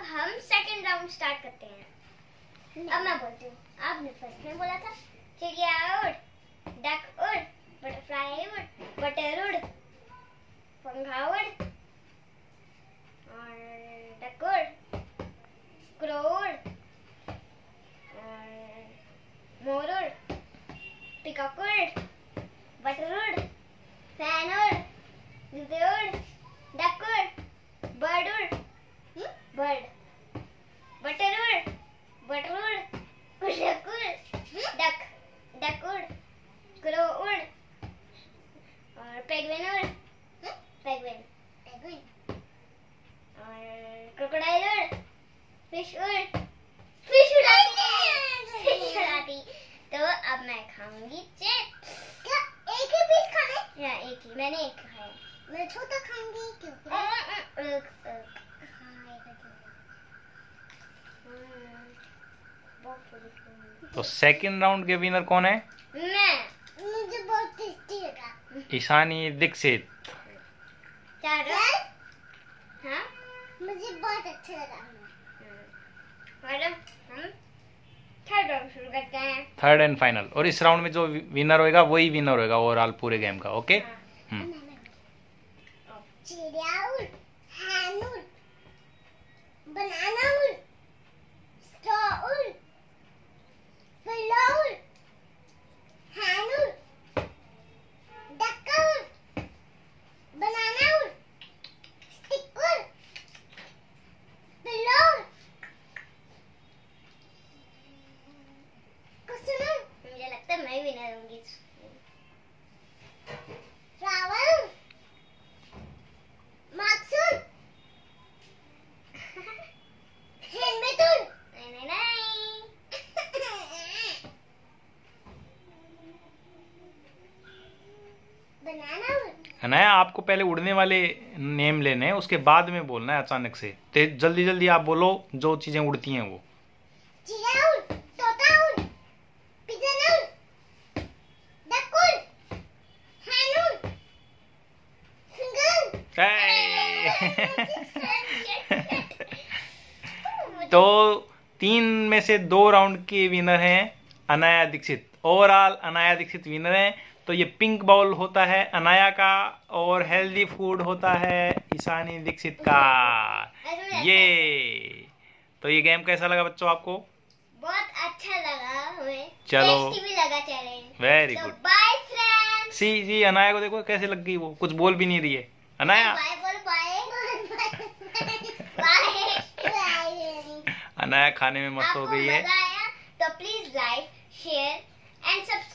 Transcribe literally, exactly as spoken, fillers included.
हम second round start करते हैं। अब मैं बोलती हूँ, आपने फर्स्ट में बोला था चिड़िया उड़, डक उड़, बटरफ्लाई उड़, बटर उड़, पंखा उड़, और डक उड़, क्रो उड़, और मोर उड़, पिकॉक उड़, बटर उड़, फैन उड़, जूते उड़, डक उड़, बर्ड उड़, बर्ड, बटर उड़, बटर उड़, डक उड़, डक, डक उड़, क्रो उड़, और पेंगुइन उड़, पेंगुइन, पेंगुइन, और क्रोकोडाइल उड़, फिश उड़, फिश उड़ाती, फिश उड़ाती। तो अब मैं खाऊंगी चिप्स। क्या एक ही पीस खाने? या एक ही, मैंने एक खाया। मैं छोटा खाऊंगी क्यों? तो सेकंड राउंड के विनर कौन है? मैं। मुझे बहुत टेस्टी लगा। ईशानी दीक्षित। चार। हाँ? मुझे बहुत अच्छा लगा। मैडम, हम थर्ड राउंड शुरू करते हैं। Third and final. और इस राउंड में जो विनर होएगा वही विनर होएगा ओवरऑल पूरे गेम का। ओके? हम्म। चिड़िया उड़, हैन उड़, बनाना उड़, स्ट्रॉ उड़, पिल्लो उड़, हैन उड़, डक उड़, बनाना उड़, स्टिक उड़, पिल्लो उड़, कुछ ना, मुझे लगता है मैं विनर होंगी। फ्लावर उड़, माक्सुल, हेलमेट उड़, नहीं नहीं नहीं, बनाना उड़। अनाया, आपको पहले उड़ने वाले नेम लेने हैं, उसके बाद में बोलना है अचानक से। ते जल्दी जल्दी आप बोलो जो चीजें उड़ती हैं वो। चिड़िया उड़, तोता उड़, पिजन उड़, डक उड़, हैन उड़, फिंगर। तो तीन में से दो राउंड के विनर हैं अनाया दीक्षित। ओवरऑल अनाया दीक्षित विनर हैं। तो ये पिंक बॉल होता है अनाया का और हेल्दी फूड होता है ईशानी दीक्षित का। ये तो ये गेम कैसा लगा बच्चों आपको? बहुत अच्छा लगा हमें। चलो, टेस्टी भी लगा challenge. Very good. Bye friends. सी जी अनाया को देखो कैसे लग गई, वो कुछ बोल भी नहीं रही है। अनाया, बाय बोल, बाय बाय। अनाया खाने में मस्त हो गई है। आपको मजा आया तो please like, share and subscribe.